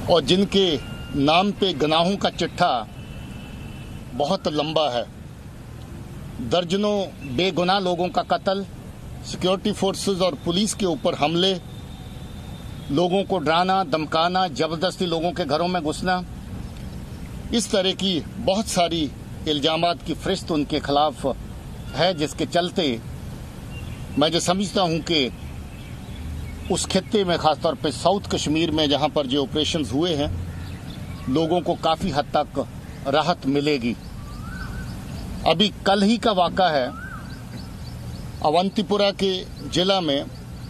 और जिनके नाम पे गुनाहों का चिट्ठा बहुत लंबा है। दर्जनों बेगुनाह लोगों का कत्ल, सिक्योरिटी फोर्सेस और पुलिस के ऊपर हमले, लोगों को डराना, धमकाना, जबरदस्ती लोगों के घरों में घुसना, इस तरह की बहुत सारी इल्जामात की फरिश्त उनके खिलाफ है, जिसके चलते मैं जो समझता हूं कि उस खित्ते में, खासतौर पे साउथ कश्मीर में जहां पर जो ऑपरेशंस हुए हैं, लोगों को काफ़ी हद तक राहत मिलेगी। अभी कल ही का वाक़ा है, अवंतीपुरा के जिला में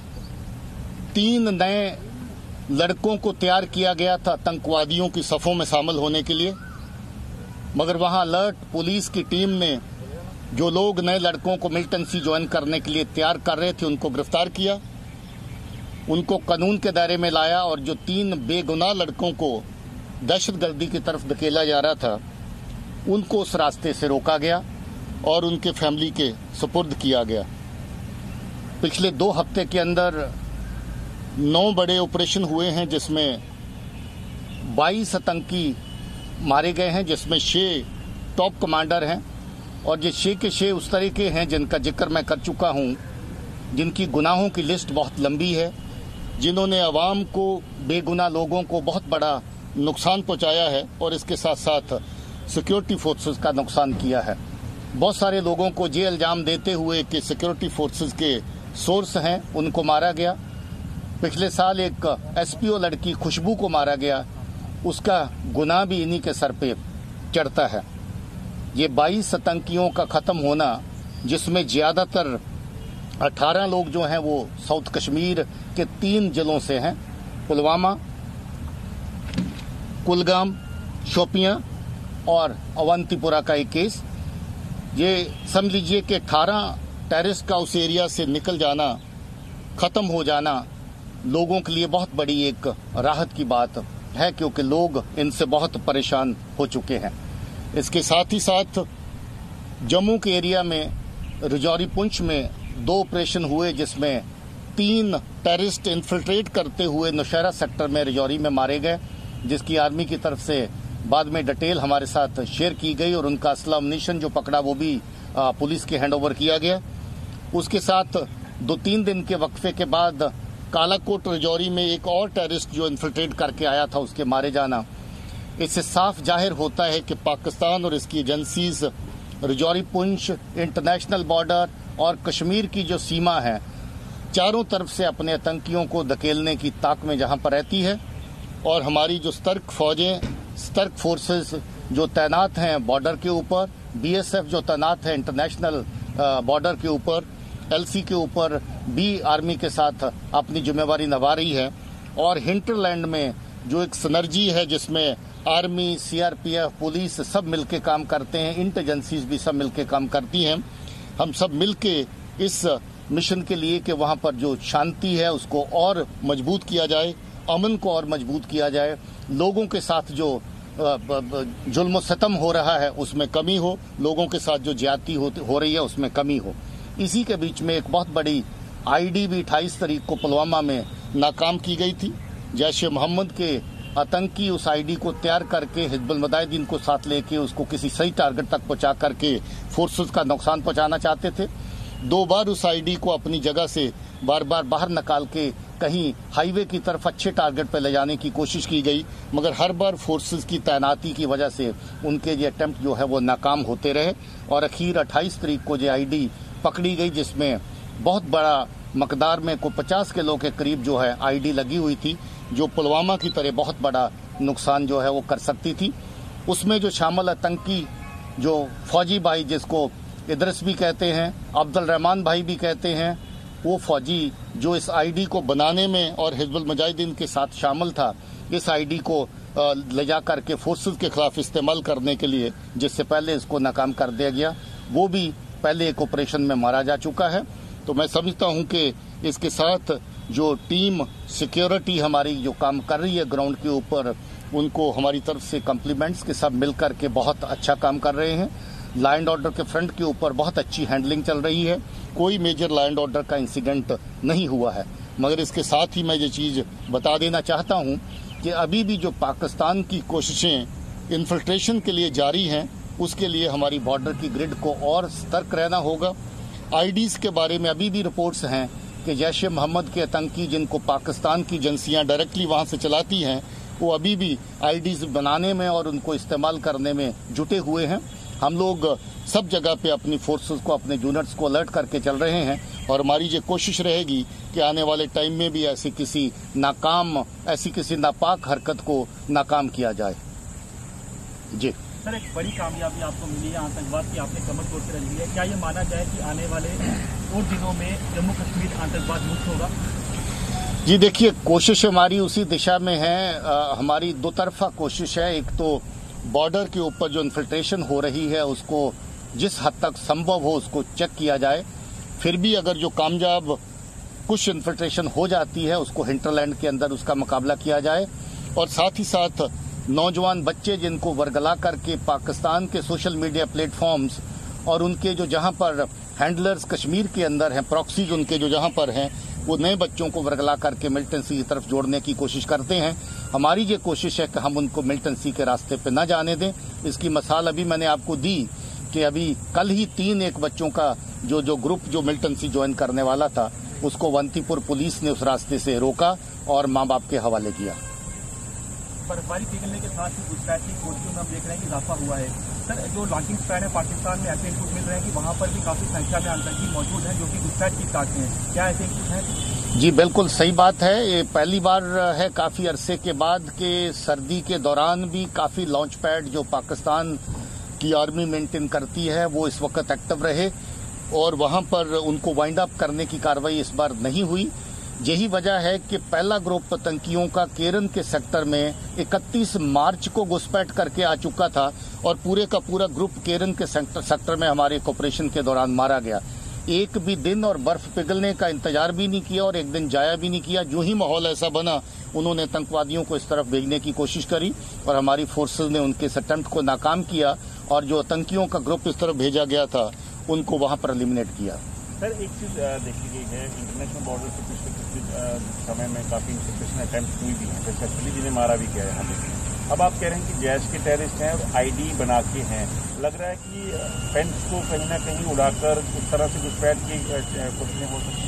3 नए लड़कों को तैयार किया गया था आतंकवादियों की सफ़ों में शामिल होने के लिए, मगर वहां अलर्ट पुलिस की टीम ने जो लोग नए लड़कों को मिलिटेंसी ज्वाइन करने के लिए तैयार कर रहे थे उनको गिरफ्तार किया, उनको कानून के दायरे में लाया और जो 3 बेगुनाह लड़कों को दहशतगर्दी की तरफ धकेला जा रहा था उनको उस रास्ते से रोका गया और उनके फैमिली के सुपुर्द किया गया। पिछले 2 हफ्ते के अंदर 9 बड़े ऑपरेशन हुए हैं, जिसमें 22 आतंकी मारे गए हैं, जिसमें 6 टॉप कमांडर हैं और ये 6 के 6 उस तरह के हैं जिनका जिक्र मैं कर चुका हूं, जिनकी गुनाहों की लिस्ट बहुत लंबी है, जिन्होंने अवाम को, बेगुनाह लोगों को बहुत बड़ा नुकसान पहुंचाया है और इसके साथ साथ सिक्योरिटी फोर्सेस का नुकसान किया है। बहुत सारे लोगों को ये इल्जाम देते हुए कि सिक्योरिटी फोर्सेस के सोर्स हैं उनको मारा गया। पिछले साल एक एसपीओ लड़की खुशबू को मारा गया, उसका गुनाह भी इन्हीं के सर पे चढ़ता है। ये 22 आतंकियों का खत्म होना, जिसमें ज्यादातर 18 लोग जो हैं वो साउथ कश्मीर के 3 जिलों से हैं, पुलवामा, कुलगाम, शोपियां और अवंतीपुरा का एक केस। ये समझ लीजिए कि 18 टेररिस्ट का उस एरिया से निकल जाना, खत्म हो जाना लोगों के लिए बहुत बड़ी एक राहत की बात है, क्योंकि लोग इनसे बहुत परेशान हो चुके हैं। इसके साथ ही साथ जम्मू के एरिया में रजौरी पुंछ में 2 ऑपरेशन हुए, जिसमें 3 टेररिस्ट इन्फिल्ट्रेट करते हुए नौशहरा सेक्टर में रजौरी में मारे गए, जिसकी आर्मी की तरफ से बाद में डिटेल हमारे साथ शेयर की गई और उनका असला अम्युनिशन जो पकड़ा वो भी पुलिस के हैंडओवर किया गया। उसके साथ 2-3 दिन के वक्फे के बाद कालाकोट रजौरी में एक और टेररिस्ट जो इन्फिल्ट्रेट करके आया था, उसके मारे जाना। इससे साफ जाहिर होता है कि पाकिस्तान और इसकी agencies Rajouri Poonch, international border और कश्मीर की जो सीमा है, चारों तरफ से अपने आतंकियों को धकेलने की ताक में जहां पर रहती है। और हमारी जो सतर्क फौजें, सतर्क फोर्सेस जो तैनात हैं बॉर्डर के ऊपर, बीएसएफ जो तैनात है इंटरनेशनल बॉर्डर के ऊपर, एलसी के ऊपर भी आर्मी के साथ अपनी जिम्मेवारी निभा रही है। और हिंटरलैंड में जो एक सिनर्जी है, जिसमें आर्मी, सीआरपीएफ, पुलिस सब मिलके काम करते हैं, इंटेलिजेंसीज भी सब मिलके काम करती हैं। हम सब मिलके इस मिशन के लिए कि वहां पर जो शांति है उसको और मजबूत किया जाए, अमन को और मजबूत किया जाए, लोगों के साथ जो जुल्म सितम हो रहा है उसमें कमी हो, लोगों के साथ जो ज्यादती हो रही है उसमें कमी हो। इसी के बीच में एक बहुत बड़ी आईडी भी 28 तारीख को पुलवामा में नाकाम की गई थी। जैश ए मोहम्मद के आतंकी उस आईडी को तैयार करके हिजबुल मुजाहिदीन को साथ लेके उसको किसी सही टारगेट तक पहुंचा करके फोर्सेस का नुकसान पहुंचाना चाहते थे। 2 बार उस आईडी को अपनी जगह से बार बार बाहर निकाल के कहीं हाईवे की तरफ अच्छे टारगेट पर ले जाने की कोशिश की गई, मगर हर बार फोर्सेस की तैनाती की वजह से उनके ये अटेम्प्ट जो है वो नाकाम होते रहे। और अखीर 28 तारीख को ये आईडी पकड़ी गई, जिसमें बहुत बड़ा मकदार में को 50 किलो के करीब जो है आईडी लगी हुई थी, जो पुलवामा की तरह बहुत बड़ा नुकसान जो है वो कर सकती थी। उसमें जो शामिल आतंकी जो फौजी भाई, जिसको इदरिस भी कहते हैं, अब्दुल रहमान भाई भी कहते हैं, वो फौजी जो इस आईडी को बनाने में और हिजबुल मुजाहिदीन के साथ शामिल था, इस आईडी को ले जा करके फोर्सेस के खिलाफ इस्तेमाल करने के लिए, जिससे पहले इसको नाकाम कर दिया गया, वो भी पहले एक ऑपरेशन में मारा जा चुका है। तो मैं समझता हूं कि इसके साथ जो टीम सिक्योरिटी हमारी जो काम कर रही है ग्राउंड के ऊपर, उनको हमारी तरफ से कम्प्लीमेंट्स के साथ मिलकर के बहुत अच्छा काम कर रहे हैं। लॉ एंड ऑर्डर के फ्रंट के ऊपर बहुत अच्छी हैंडलिंग चल रही है, कोई मेजर लॉ एंड ऑर्डर का इंसिडेंट नहीं हुआ है। मगर इसके साथ ही मैं ये चीज़ बता देना चाहता हूं कि अभी भी जो पाकिस्तान की कोशिशें इन्फिल्ट्रेशन के लिए जारी हैं, उसके लिए हमारी बॉर्डर की ग्रिड को और सतर्क रहना होगा। आईडीज़ के बारे में अभी भी रिपोर्ट्स हैं कि जैश ए मोहम्मद के आतंकी जिनको पाकिस्तान की एजेंसियां डायरेक्टली वहां से चलाती हैं, वो अभी भी आईडीज़ बनाने में और उनको इस्तेमाल करने में जुटे हुए हैं। हम लोग सब जगह पे अपनी फोर्सेस को, अपने यूनिट्स को अलर्ट करके चल रहे हैं और हमारी ये कोशिश रहेगी कि आने वाले टाइम में भी ऐसी किसी नापाक हरकत को नाकाम किया जाए। जी सर, एक बड़ी कामयाबी आपको मिली है आतंकवाद की, आपने कमर तोड़ कर रख दी है। क्या ये माना जाए कि आने वाले और दिनों में जम्मू कश्मीर आतंकवाद मुक्त होगा? जी देखिए, कोशिश हमारी उसी दिशा में है। हमारी दो तरफा कोशिश है। एक तो बॉर्डर के ऊपर जो इन्फिल्ट्रेशन हो रही है उसको जिस हद तक संभव हो उसको चेक किया जाए। फिर भी अगर जो कामयाब कुछ इन्फिल्ट्रेशन हो जाती है उसको हिंटरलैंड के अंदर उसका मुकाबला किया जाए। और साथ ही साथ नौजवान बच्चे जिनको वर्गला करके पाकिस्तान के सोशल मीडिया प्लेटफॉर्म्स और उनके जो जहां पर हैंडलर्स कश्मीर के अंदर हैं, प्रॉक्सीज उनके जो जहां पर हैं, वो नए बच्चों को वर्गला करके मिलिटेंसी की तरफ जोड़ने की कोशिश करते हैं। हमारी ये कोशिश है कि हम उनको मिलिटेंसी के रास्ते पे न जाने दें। इसकी मिसाल अभी मैंने आपको दी कि अभी कल ही 3 बच्चों का जो ग्रुप जो मिलिटेंसी ज्वाइन करने वाला था उसको अवंतीपुर पुलिस ने उस रास्ते से रोका और माँ बाप के हवाले किया। बर्फबारी पिघलने के साथ ही घुसपैठ की कोशिशों में हम देख रहे हैं कि इजाफा हुआ है। सर, जो लॉन्चिंग पैड है पाकिस्तान में, ऐसे इनपुट मिल रहे हैं कि वहाँ पर भी काफी संख्या में आतंकी मौजूद हैं जो कि घुसपैठ की ताकते हैं। क्या ऐसे इनपुट हैं? जी बिल्कुल सही बात है। ये पहली बार है काफी अरसे के बाद के सर्दी के दौरान भी काफी लॉन्च पैड जो पाकिस्तान की आर्मी मेंटेन करती है वो इस वक्त एक्टिव रहे और वहां पर उनको वाइंड अप करने की कार्रवाई इस बार नहीं हुई। यही वजह है कि पहला ग्रुप आतंकियों का केरन के सेक्टर में 31 मार्च को घुसपैठ करके आ चुका था और पूरे का पूरा ग्रुप केरन के सेक्टर में हमारे ऑपरेशन के दौरान मारा गया। एक भी दिन और बर्फ पिघलने का इंतजार भी नहीं किया और एक दिन जाया भी नहीं किया। जो ही माहौल ऐसा बना, उन्होंने आतंकवादियों को इस तरफ भेजने की कोशिश करी और हमारी फोर्सेज ने उनके इस अटेम्प्ट को नाकाम किया और जो आतंकियों का ग्रुप इस तरफ भेजा गया था उनको वहां पर एलिमिनेट किया। सर, एक चीज देखी गई है, इंटरनेशनल बॉर्डर से पिछले समय में काफी इंफिल्ट्रेशन अटेम्प्ट हुई भी है, सक्सेसफुली जिन्हें मारा भी गया है यहाँ पे। अब आप कह रहे हैं कि जैश के टेररिस्ट हैं और आईडी बना के हैं। लग रहा है कि फेंस को कहीं ना कहीं उड़ाकर उस तरह से घुसपैठ की कोशिशें हो सकती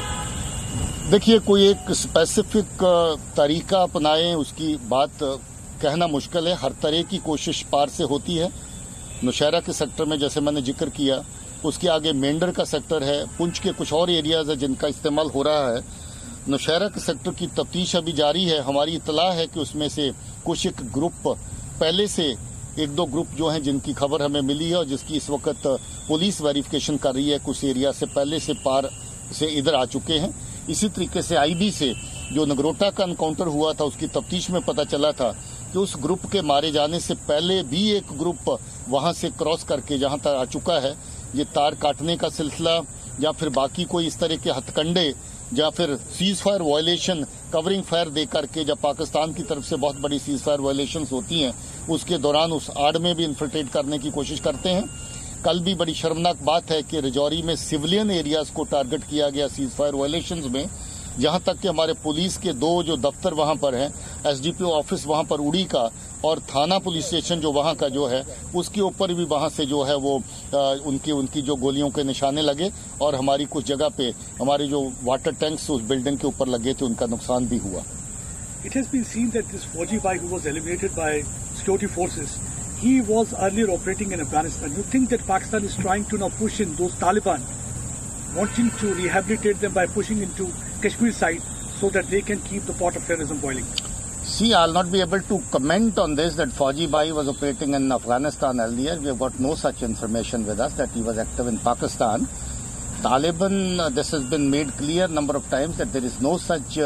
हैं। देखिए, कोई एक स्पेसिफिक तरीका अपनाएं उसकी बात कहना मुश्किल है। हर तरह की कोशिश पार से होती है। नौशहरा के सेक्टर में जैसे मैंने जिक्र किया, उसके आगे मेंढर का सेक्टर है, पुंछ के कुछ और एरियाज है जिनका इस्तेमाल हो रहा है। नौशहरा के सेक्टर की तफ्तीश अभी जारी है। हमारी इतला है कि उसमें से कुछ एक ग्रुप पहले से 1-2 ग्रुप जो हैं जिनकी खबर हमें मिली है और जिसकी इस वक्त पुलिस वेरिफिकेशन कर रही है, कुछ एरिया से पहले से पार से इधर आ चुके हैं। इसी तरीके से आईबी से जो नगरोटा का एनकाउंटर हुआ था उसकी तफ्तीश में पता चला था कि उस ग्रुप के मारे जाने से पहले भी एक ग्रुप वहां से क्रॉस करके जहां तक आ चुका है। ये तार काटने का सिलसिला या फिर बाकी कोई इस तरह के हथकंडे या फिर ceasefire violation, covering fire दे करके, जब पाकिस्तान की तरफ से बहुत बड़ी सीज फायर वायलेशंस होती हैं उसके दौरान उस आड़ में भी इन्फिल्ट्रेट करने की कोशिश करते हैं। कल भी बड़ी शर्मनाक बात है कि राजौरी में सिविलियन एरियाज को टारगेट किया गया सीज फायर वायलेशंस में, जहां तक कि हमारे पुलिस के 2 जो दफ्तर वहां पर हैं, एसडीपीओ ऑफिस वहां पर उड़ी का और थाना पुलिस स्टेशन जो वहां का जो है उसके ऊपर भी वहां से जो है वो उनकी जो गोलियों के निशाने लगे और हमारी कुछ जगह पे हमारे जो वाटर टैंक्स उस बिल्डिंग के ऊपर लगे थे उनका नुकसान भी हुआ। It has been seen that this Fauji Bhai who was eliminated by security forces, he was earlier operating in Afghanistan. You think that Pakistan is trying to now push in those Taliban, wanting to rehabilitate them by pushing into Kashmir side so that they can keep the pot of terrorism boiling? See, I'll not be able to comment on this that Fauji Bhai was operating in Afghanistan earlier. We have got no such information with us that he was active in Pakistan. Taliban, this has been made clear number of times that there is no such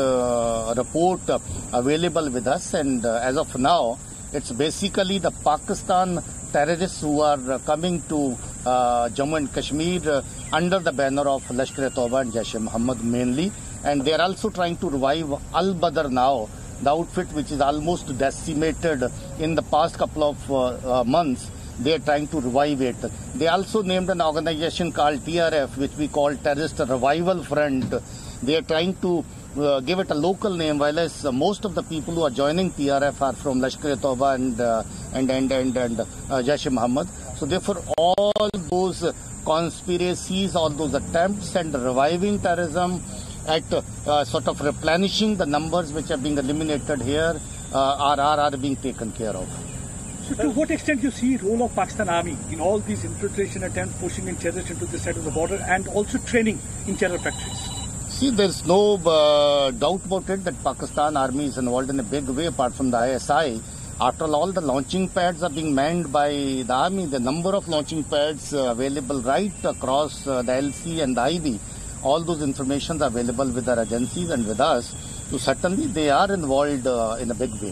report available with us, and as of now, it's basically the Pakistan terrorists who are coming to Jammu and Kashmir under the banner of Lashkar-e-Taiba and Jaish-e-Mohammed mainly, and they are also trying to revive Al-Badr now, the outfit which is almost decimated in the past couple of months. They are trying to revive it. They also named an organization called TRF, which we call Terrorist Revival Front. They are trying to give it a local name, while most of the people who are joining PRF are from Lashkar-e-Tauba and Jaish-e-Mohammed. So therefore, all those conspiracies, all those attempts and reviving terrorism, at sort of replenishing the numbers which are being eliminated here, are being taken care of. So to what extent you see role of Pakistan Army in all these infiltration attempts, pushing in terrorists into this side of the border, and also training in terror factories? See, there's no doubt about it that Pakistan Army is involved in a big way, apart from the ISI. After all, the launching pads are being manned by the Army. The number of launching pads available right across the LC and the IB, all those informations are available with our agencies and with us. So certainly they are involved in a big way.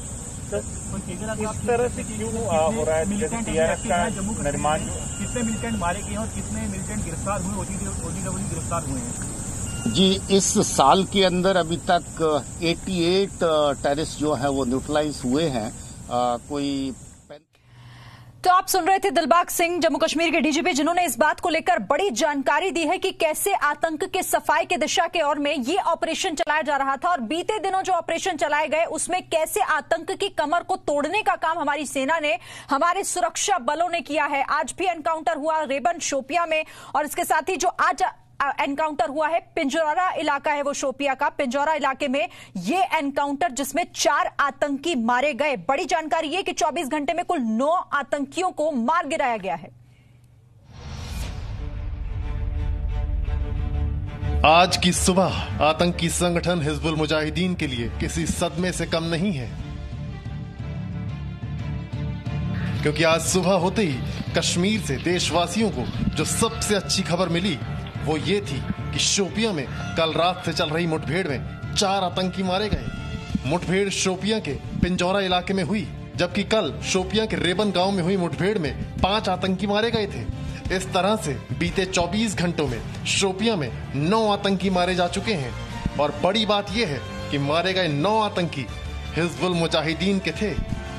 इस तरह से क्यों हो रहा है? जैसे TRS का निर्माण, कितने मिलिटेंट मारे गए और कितने मिलिटेंट गिरफ्तार हुए, ओडीडब्ल्यू गिरफ्तार हुए हैं? जी, इस साल के अंदर अभी तक 88 टेररिस्ट जो है वो न्यूट्रलाइज हुए हैं। कोई तो आप सुन रहे थे दिलबाग सिंह, जम्मू कश्मीर के डीजीपी, जिन्होंने इस बात को लेकर बड़ी जानकारी दी है कि कैसे आतंक के सफाई के दिशा के ओर में ये ऑपरेशन चलाया जा रहा था और बीते दिनों जो ऑपरेशन चलाए गए उसमें कैसे आतंक की कमर को तोड़ने का काम हमारी सेना ने, हमारे सुरक्षा बलों ने किया है। आज भी एनकाउंटर हुआ रेबन शोपिया में, और इसके साथ ही जो आज एनकाउंटर हुआ है पिंजौरा इलाका है वो शोपिया का, पिंजौरा इलाके में ये एनकाउंटर जिसमें 4 आतंकी मारे गए। बड़ी जानकारी ये कि 24 घंटे में कुल 9 आतंकियों को मार गिराया गया है। आज की सुबह आतंकी संगठन हिजबुल मुजाहिदीन के लिए किसी सदमे से कम नहीं है, क्योंकि आज सुबह होते ही कश्मीर से देशवासियों को जो सबसे अच्छी खबर मिली वो ये थी कि शोपिया में कल रात से चल रही मुठभेड़ में 4 आतंकी मारे गए। मुठभेड़ शोपिया के पिंजौरा इलाके में हुई, जबकि कल शोपिया के रेबन गांव में हुई मुठभेड़ में 5 आतंकी मारे गए थे। इस तरह से बीते 24 घंटों में शोपिया में 9 आतंकी मारे जा चुके हैं, और बड़ी बात यह है कि मारे गए 9 आतंकी हिजबुल मुजाहिदीन के थे।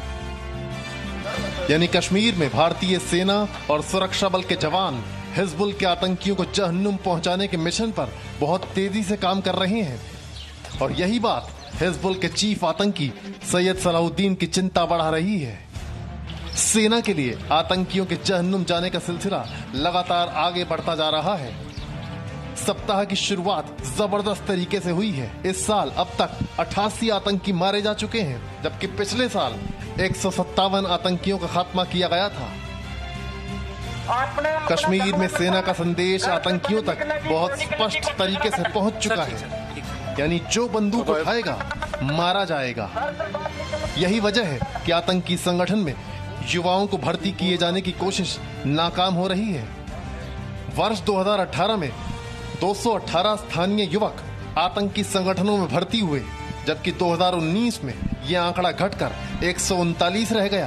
यानी कश्मीर में भारतीय सेना और सुरक्षा बल के जवान हिजबुल के आतंकियों को जहन्नुम पहुंचाने के मिशन पर बहुत तेजी से काम कर रहे हैं, और यही बात हिजबुल के चीफ आतंकी सैयद सलाउद्दीन की चिंता बढ़ा रही है। सेना के लिए आतंकियों के जहन्नुम जाने का सिलसिला लगातार आगे बढ़ता जा रहा है। सप्ताह की शुरुआत जबरदस्त तरीके से हुई है। इस साल अब तक 88 आतंकी मारे जा चुके हैं, जबकि पिछले साल 157 आतंकियों का खात्मा किया गया था। कश्मीर में सेना का संदेश आतंकियों तक बहुत स्पष्ट तरीके से पहुंच चुका है, यानी जो बंदूक उठाएगा मारा जाएगा। यही वजह है कि आतंकी संगठन में युवाओं को भर्ती किए जाने की कोशिश नाकाम हो रही है। वर्ष 2018 में 218 स्थानीय युवक आतंकी संगठनों में भर्ती हुए, जबकि 2019 में यह आंकड़ा घटकर 139 रह गया।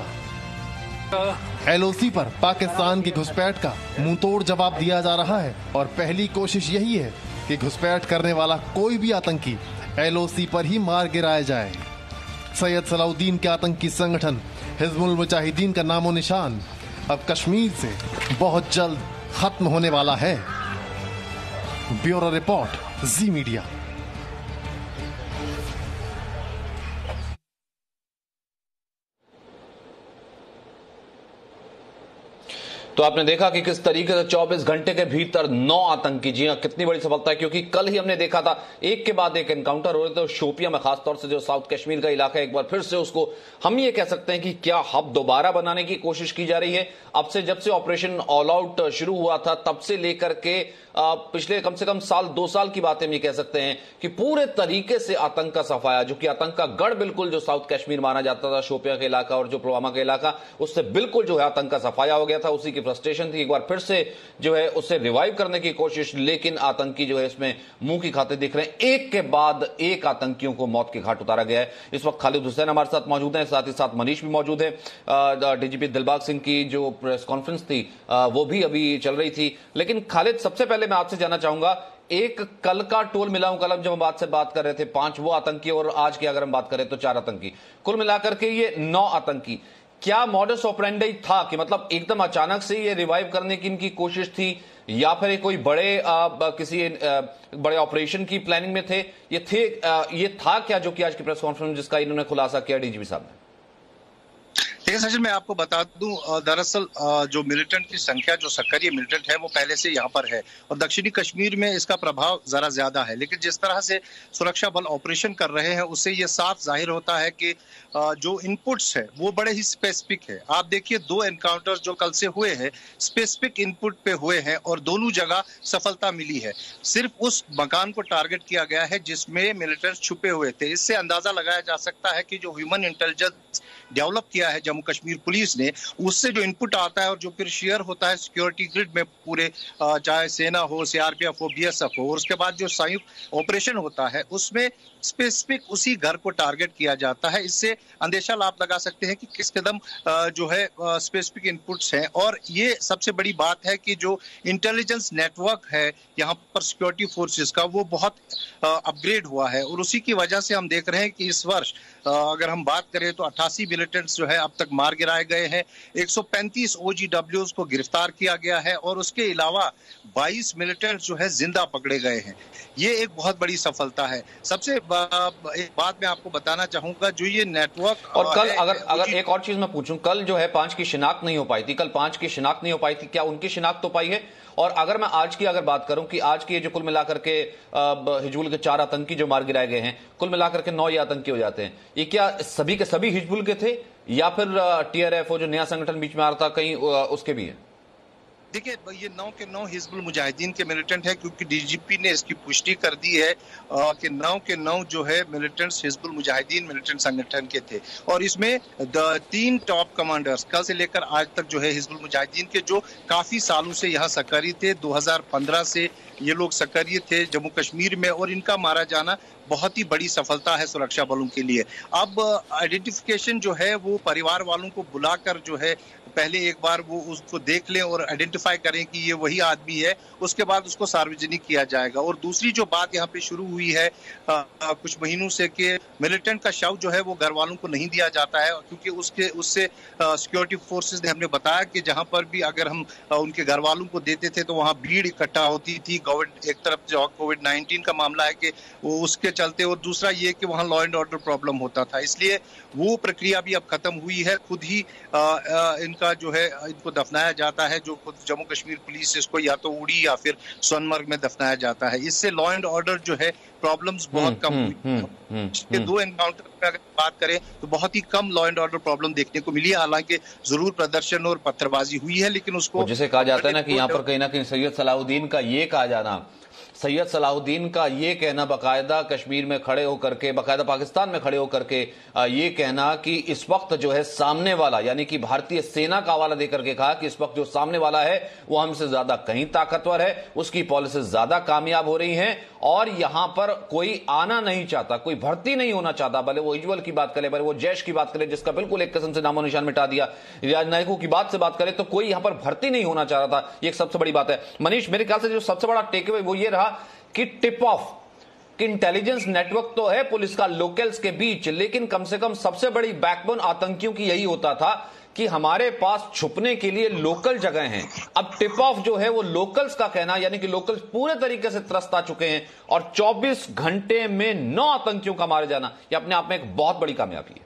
एलओसी पर पाकिस्तान की घुसपैठ का मुंहतोड़ जवाब दिया जा रहा है, और पहली कोशिश यही है कि घुसपैठ करने वाला कोई भी आतंकी एलओसी पर ही मार गिराया जाए। सैयद सलाउद्दीन के आतंकी संगठन हिजबुल मुजाहिदीन का नामो निशान अब कश्मीर से बहुत जल्द खत्म होने वाला है। Bureau report, Zee media. तो आपने देखा कि किस तरीके से 24 घंटे के भीतर 9 आतंकी, जी हां, कितनी बड़ी सफलता है, क्योंकि कल ही हमने देखा था एक के बाद एक एनकाउंटर हो रहे थे। शोपिया में खासतौर से जो साउथ कश्मीर का इलाका है, एक बार फिर से उसको हम ये कह सकते हैं कि क्या हब दोबारा बनाने की कोशिश की जा रही है। अब से जब से ऑपरेशन ऑल आउट शुरू हुआ था तब से लेकर के पिछले कम से कम साल 2 साल की बातें हम ये कह सकते हैं कि पूरे तरीके से आतंक का सफाया, जो कि आतंक का गढ़ बिल्कुल जो साउथ कश्मीर माना जाता था, शोपिया का इलाका और जो पुलवामा का इलाका, उससे बिल्कुल जो है आतंक का सफाया हो गया था। उसी की फ्रस्ट्रेशन थी, एक बार फिर से जो है उसे रिवाइव करने की कोशिश, लेकिन आतंकी जो है इसमें मुंह की खाते दिख रहे हैं। एक के बाद एक आतंकियों को मौत के घाट उतारा गया है। इस वक्त खालिद हुसैन हमारे साथ मौजूद हैं, साथ ही साथ मनीष भी मौजूद है। डीजीपी दिलबाग सिंह की जो प्रेस कॉन्फ्रेंस थी वो भी अभी चल रही थी। लेकिन खालिद, सबसे पहले मैं आपसे जानना चाहूंगा, एक कल का टोल मिला हूं, कल जब हम बात से बात कर रहे थे 5 वो आतंकी, और आज की अगर हम बात करें तो 4 आतंकी, कुल मिलाकर के ये 9 आतंकी। क्या मॉडस ऑपरेंडी था कि मतलब एकदम अचानक से ये रिवाइव करने की इनकी कोशिश थी, या फिर कोई बड़े किसी बड़े ऑपरेशन की प्लानिंग में थे? ये था क्या जो कि आज की प्रेस कॉन्फ्रेंस में जिसका इन्होंने खुलासा किया डीजीपी साहब ने? देखिए सचिन, मैं आपको बता दूं, दरअसल जो मिलिटेंट की संख्या, जो सक्रिय मिलिटेंट है वो पहले से यहाँ पर है और दक्षिणी कश्मीर में इसका प्रभाव जरा ज्यादा है। लेकिन जिस तरह से सुरक्षा बल ऑपरेशन कर रहे हैं उससे ये साफ जाहिर होता है कि जो इनपुट्स है वो बड़े ही स्पेसिफिक है। आप देखिए 2 एनकाउंटर जो कल से हुए हैं स्पेसिफिक इनपुट पे हुए हैं और दोनों जगह सफलता मिली है। सिर्फ उस मकान को टारगेट किया गया है जिसमें मिलिटेंट्स छुपे हुए थे। इससे अंदाजा लगाया जा सकता है कि जो ह्यूमन इंटेलिजेंस डेवलप किया है जम्मू कश्मीर पुलिस ने, उससे जो इनपुट आता है और जो फिर शेयर होता है सिक्योरिटी ग्रिड में पूरे, चाहे सेना हो, सीआरपीएफ हो, बीएसएफ हो, और उसके बाद जो संयुक्त ऑपरेशन होता है उसमें स्पेसिफिक उसी घर को टारगेट किया जाता है। इससे अंदेशा आप लगा सकते हैं कि किस कदम जो है स्पेसिफिक इनपुट्स हैं। और ये सबसे बड़ी बात है कि जो इंटेलिजेंस नेटवर्क है यहाँ पर सिक्योरिटी फोर्सेस का, वो बहुत अपग्रेड हुआ है और उसी की वजह से हम देख रहे हैं कि इस वर्ष अगर हम बात करें तो 88 मिलिटेंट्स जो है अब तक मार गिराए गए हैं, 135 OGWs को गिरफ्तार किया गया है और उसके अलावा 22 मिलिटेंट्स जो है जिंदा पकड़े गए हैं। ये एक बहुत बड़ी सफलता है। सबसे एक बात मैं आपको बताना चाहूंगा, जो ये नेटवर्क, और कल अगर एक और चीज मैं पूछूं, कल जो है 5 की शिनाख्त नहीं हो पाई थी, कल 5 की शिनाख्त नहीं हो पाई थी, क्या उनकी शिनाख्त हो पाई है? और अगर मैं आज की बात करूं कि आज की जो कुल मिलाकर के हिजबुल के 4 आतंकी जो मार गिराए गए हैं, कुल मिलाकर के 9 ये आतंकी हो जाते हैं, ये क्या सभी के सभी हिजबुल के थे या फिर TRF जो नया संगठन बीच में आ रहा था कहीं उसके भी है? देखिए ये 9 के 9 हिजबुल मुजाहिदीन के मिलिटेंट है, क्योंकि डीजीपी ने इसकी पुष्टि कर दी है कि 9 के 9 जो है मिलिटेंट्स हिजबुल मुजाहिदीन मिलिटेंट संगठन के थे। और इसमें 3 टॉप कमांडर्स कल से लेकर आज तक जो है हिजबुल मुजाहिदीन के, जो काफी सालों से यहाँ सक्रिय थे, 2015 से ये लोग सक्रिय थे जम्मू कश्मीर में, और इनका मारा जाना बहुत ही बड़ी सफलता है सुरक्षा बलों के लिए। अब आइडेंटिफिकेशन जो है वो परिवार वालों को बुलाकर जो है पहले एक बार वो उसको देख लें और आइडेंटिफाई करें कि ये वही आदमी है, उसके बाद उसको सार्वजनिक किया जाएगा। और दूसरी जो बात यहाँ पे शुरू हुई है कुछ महीनों से, कि मिलिटेंट का शव जो है वो घर वालों को नहीं दिया जाता है, क्योंकि उससे सिक्योरिटी फोर्सेस ने हमने बताया कि जहां पर भी अगर हम उनके घर वालों को देते थे तो वहां भीड़ इकट्ठा होती थी। एक तरफ जो कोविड-19 का मामला है कि वो उसके चलते, और दूसरा ये कि वहां लॉ एंड ऑर्डर प्रॉब्लम होता था, इसलिए वो प्रक्रिया भी अब खत्म हुई है। खुद ही इनका जो है इनको दफनाया जाता है, जो खुद जम्मू कश्मीर पुलिस इसको या तो उड़ी या फिर सोनमर्ग में दफनाया जाता है। इससे लॉ एंड ऑर्डर जो है प्रॉब्लम्स बहुत कम हुई। इसके 2 एनकाउंटर में अगर बात करें तो बहुत ही कम लॉ एंड ऑर्डर प्रॉब्लम देखने को मिली है। हालांकि जरूर प्रदर्शन और पत्थरबाजी हुई है, लेकिन उसको जिसे कहा जाता है ना कि यहाँ पर कहीं ना कहीं सैयद सलाहुद्दीन का ये कहा जाना, सैयद सलाहुद्दीन का ये कहना बाकायदा कश्मीर में खड़े होकर के, बाकायदा पाकिस्तान में खड़े होकर के ये कहना कि इस वक्त जो है सामने वाला, यानी कि भारतीय सेना का हवाला देकर के कहा कि इस वक्त जो सामने वाला है वो हमसे ज्यादा कहीं ताकतवर है, उसकी पॉलिसी ज्यादा कामयाब हो रही हैं और यहां पर कोई आना नहीं चाहता, कोई भर्ती नहीं होना चाहता, भले वो हिजबुल की बात करे, भले वो जैश की बात करे जिसका बिल्कुल एक किस्म से नामो निशान मिटा दिया, राजनायकों की बात से बात करें तो कोई यहां पर भर्ती नहीं होना चाह रहा था। ये एक सबसे बड़ी बात है। मनीष, मेरे ख्याल से जो सबसे बड़ा टेकअवे वो ये रहा कि टिप ऑफ कि इंटेलिजेंस नेटवर्क तो है पुलिस का लोकल्स के बीच, लेकिन कम से कम सबसे बड़ी बैकबोन आतंकियों की यही होता था कि हमारे पास छुपने के लिए लोकल जगह हैं। अब टिप ऑफ जो है वो लोकल्स का कहना, यानी कि लोकल्स पूरे तरीके से त्रस्त आ चुके हैं और 24 घंटे में 9 आतंकियों का मारे जाना, यह अपने आप में एक बहुत बड़ी कामयाबी है।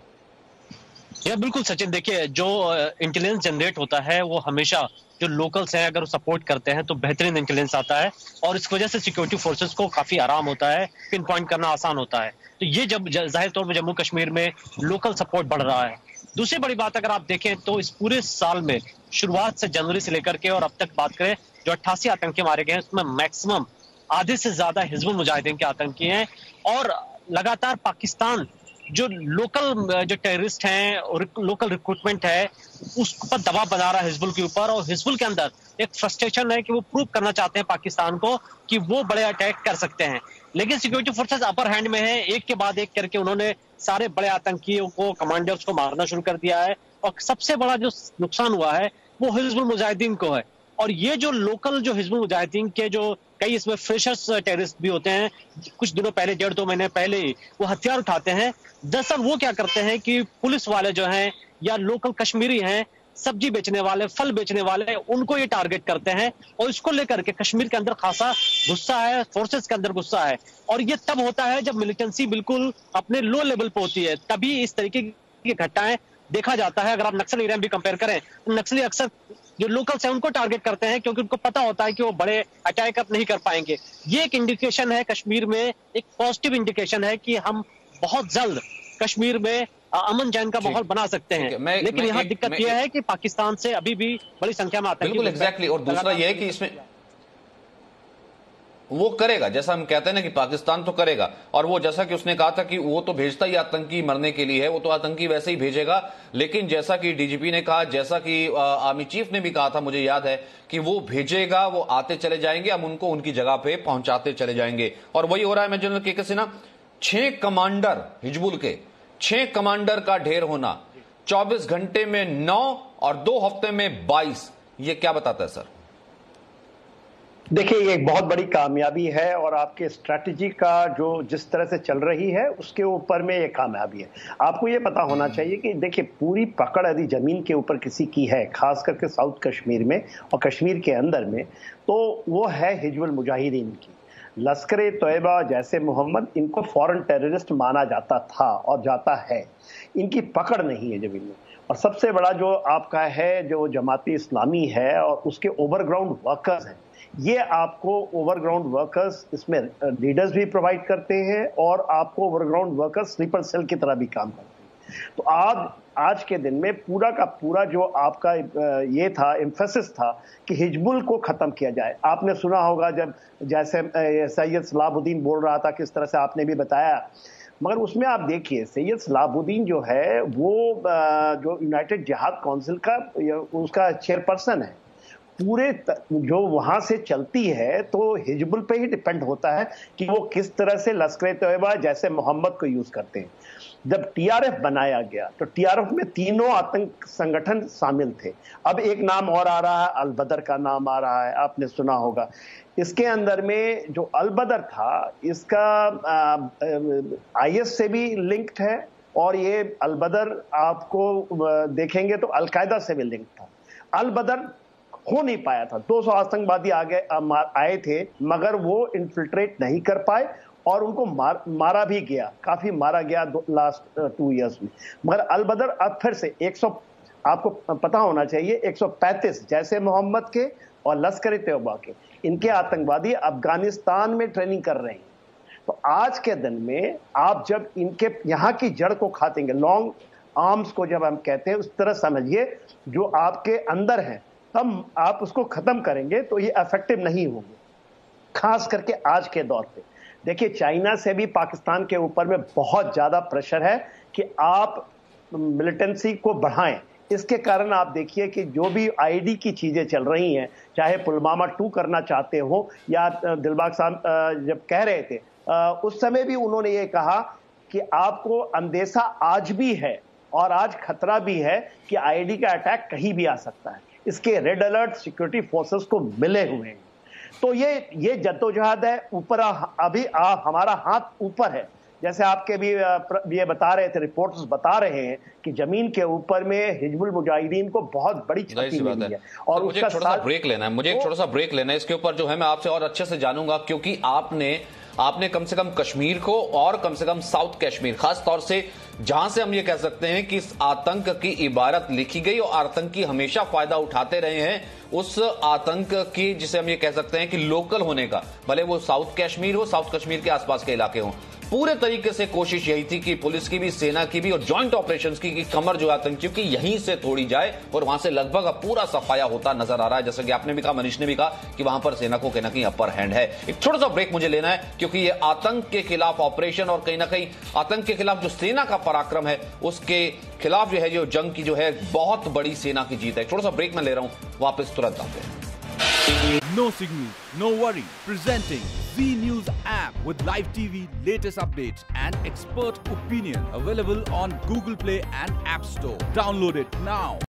या बिल्कुल सचिन, देखिए जो इंटेलिजेंस जनरेट होता है वो हमेशा जो लोकल्स हैं अगर सपोर्ट करते हैं तो बेहतरीन इंटेलिजेंस आता है और इस वजह से सिक्योरिटी फोर्सेस को काफी आराम होता है, पिन पॉइंट करना आसान होता है। तो ये जब जाहिर तौर पर जम्मू कश्मीर में लोकल सपोर्ट बढ़ रहा है। दूसरी बड़ी बात अगर आप देखें तो इस पूरे साल में शुरुआत से जनवरी से लेकर के और अब तक बात करें, जो 88 आतंकी मारे गए हैं उसमें मैक्सिमम आधे से ज्यादा हिजबुल मुजाहिदीन के आतंकी हैं और लगातार पाकिस्तान जो लोकल जो टेररिस्ट हैं और लोकल रिक्रूटमेंट है उस पर दबाव बना रहा है हिजबुल के ऊपर। और हिजबुल के अंदर एक फ्रस्ट्रेशन है कि वो प्रूव करना चाहते हैं पाकिस्तान को कि वो बड़े अटैक कर सकते हैं, लेकिन सिक्योरिटी फोर्सेस अपर हैंड में है। एक के बाद एक करके उन्होंने सारे बड़े आतंकियों को, कमांडर्स को मारना शुरू कर दिया है और सबसे बड़ा जो नुकसान हुआ है वो हिजबुल मुजाहिदीन को है। और ये जो लोकल जो हिजबुल मुजाहिदीन के जो कई इसमें फ्रेशर्स टेररिस्ट भी होते हैं, कुछ दिनों पहले 1.5-2 महीने पहले वो हथियार उठाते हैं। दरअसल वो क्या करते हैं कि पुलिस वाले जो हैं या लोकल कश्मीरी हैं सब्जी बेचने वाले, फल बेचने वाले, उनको ये टारगेट करते हैं। और इसको लेकर के कश्मीर के अंदर खासा गुस्सा है, फोर्सेस के अंदर गुस्सा है। और ये तब होता है जब मिलिटेंसी बिल्कुल अपने लो लेवल पे होती है, तभी इस तरीके की घटनाएं देखा जाता है। अगर आप नक्सल एरिया में भी कंपेयर करें तो नक्सली अक्सर जो लोकल्स हैं उनको टारगेट करते हैं, क्योंकि उनको पता होता है कि वो बड़े अटैक अप नहीं कर पाएंगे। ये एक इंडिकेशन है कश्मीर में, एक पॉजिटिव इंडिकेशन है कि हम बहुत जल्द कश्मीर में अमन चैन का माहौल बना सकते हैं। लेकिन यहाँ दिक्कत यह है कि पाकिस्तान से अभी भी बड़ी संख्या में आतंकी, बिल्कुल एग्जैक्टली। और दूसरा यह है कि इसमें वो करेगा, जैसा हम कहते हैं ना कि पाकिस्तान तो करेगा, और वो जैसा कि उसने कहा था कि वो तो भेजता ही आतंकी मरने के लिए है, वो तो आतंकी वैसे ही भेजेगा। लेकिन जैसा कि डीजीपी ने कहा, जैसा कि आर्मी चीफ ने भी कहा था, मुझे याद है कि वो भेजेगा, वो आते चले जाएंगे, हम उनको उनकी जगह पे पहुंचाते चले जाएंगे। और वही हो रहा है। मैं जनरल के सिन्हा, 6 कमांडर हिजबुल के, 6 कमांडर का ढेर होना, 24 घंटे में 9 और 2 हफ्ते में 22, ये क्या बताता है सर? देखिए, ये एक बहुत बड़ी कामयाबी है और आपके स्ट्रैटेजी का जो जिस तरह से चल रही है उसके ऊपर में ये कामयाबी है। आपको ये पता होना चाहिए कि देखिए, पूरी पकड़ यदि जमीन के ऊपर किसी की है, खास करके साउथ कश्मीर में और कश्मीर के अंदर में, तो वो है हिजबुल मुजाहिदीन की। लश्कर तैयबा जैसे मोहम्मद, इनको फॉरेन टेररिस्ट माना जाता था और जाता है। इनकी पकड़ नहीं है जमीन में। और सबसे बड़ा जो आपका है, जो जमाती इस्लामी है और उसके ओवरग्राउंड वर्कर्स हैं, ये आपको ओवरग्राउंड वर्कर्स इसमें लीडर्स भी प्रोवाइड करते हैं और आपको ओवरग्राउंड वर्कर्स स्लीपर सेल की तरह भी काम करते हैं। तो आज के दिन में पूरा का पूरा जो आपका ये था, एम्फेसिस था कि हिजबुल को खत्म किया जाए। आपने सुना होगा जब जैसे सैयद सलाहुद्दीन बोल रहा था, किस तरह से आपने भी बताया, मगर उसमें आप देखिए सैयद सलाहुद्दीन जो है वो जो यूनाइटेड जिहाद काउंसिल का उसका चेयरपर्सन है। पूरे जो वहां से चलती है तो हिजबुल पे ही डिपेंड होता है कि वो किस तरह से लश्कर तैयबा जैसे मोहम्मद को यूज करते हैं। जब टीआरएफ बनाया गया तो टीआरएफ में तीनों आतंक संगठन शामिल थे। अब एक नाम और आ रहा है, अल बदर का नाम आ रहा है, आपने सुना होगा। इसके अंदर में जो अल बदर था, इसका आईएस से भी लिंक्ड है और ये अल बदर आपको देखेंगे तो अलकायदा से भी लिंक्ड था। अल बदर हो नहीं पाया था, 200 आतंकवादी आए थे, मगर वो इन्फिल्ट्रेट नहीं कर पाए और उनको मारा भी गया, काफी मारा गया लास्ट 2 इयर्स में। मगर अल बदर अब फिर से 100, आपको पता होना चाहिए, 135 जैसे मोहम्मद के और लश्कर तैयबा के, इनके आतंकवादी अफगानिस्तान में ट्रेनिंग कर रहे हैं। तो आज के दिन में आप जब इनके यहाँ की जड़ को खातेंगे, लॉन्ग आर्म्स को जब हम कहते हैं, उस तरह समझिए जो आपके अंदर है, तब आप उसको खत्म करेंगे तो ये इफेक्टिव नहीं होंगे। खास करके आज के दौर पे देखिए, चाइना से भी पाकिस्तान के ऊपर में बहुत ज्यादा प्रेशर है कि आप मिलिटेंसी को बढ़ाएं। इसके कारण आप देखिए कि जो भी आईडी की चीजें चल रही हैं, चाहे पुलवामा 2 करना चाहते हो या दिलबाग साहब जब कह रहे थे उस समय भी उन्होंने ये कहा कि आपको अंदेशा आज भी है और आज खतरा भी है कि आईडी का अटैक कहीं भी आ सकता है। इसके रेड अलर्ट सिक्योरिटी फोर्सेस को मिले हुए हैं। तो ये जद्दोजहद है, ऊपर अभी हमारा हाथ ऊपर है। जैसे आपके भी ये बता रहे थे, रिपोर्ट्स बता रहे हैं कि जमीन के ऊपर में हिजबुल मुजाहिदीन को बहुत बड़ी क्षति मिली है। और मुझे एक छोटा सा ब्रेक लेना है, मुझे एक छोटा सा ब्रेक लेना है इसके ऊपर, जो है मैं आपसे और अच्छे से जानूंगा, क्योंकि आपने कम से कम कश्मीर को और कम से कम साउथ कश्मीर, खास तौर से जहां से हम ये कह सकते हैं कि इस आतंक की इबारत लिखी गई और आतंकी हमेशा फायदा उठाते रहे हैं, उस आतंक की जिसे हम ये कह सकते हैं कि लोकल होने का, भले वो साउथ कश्मीर हो, साउथ कश्मीर के आसपास के इलाके हों, पूरे तरीके से कोशिश यही थी कि पुलिस की भी, सेना की भी और जॉइंट ऑपरेशंस की कि कमर जो आतंकियों की यहीं से तोड़ी जाए और वहां से लगभग अब पूरा सफाया होता नजर आ रहा है। जैसा कि आपने भी कहा, मनीष ने भी कहा कि वहां पर सेना को कहीं ना कहीं अपर हैंड है। एक छोटा सा ब्रेक मुझे लेना है, क्योंकि ये आतंक के खिलाफ ऑपरेशन और कहीं ना कहीं आतंक के खिलाफ जो सेना का पराक्रम है, उसके खिलाफ जो है जो जंग की जो है बहुत बड़ी सेना की जीत है। छोटा सा ब्रेक में ले रहा हूं, वापस तुरंत आते हैं। No signal, no worry. Presenting Z News app with live TV, latest updates and expert opinion. Available on Google Play and App Store. Download it now.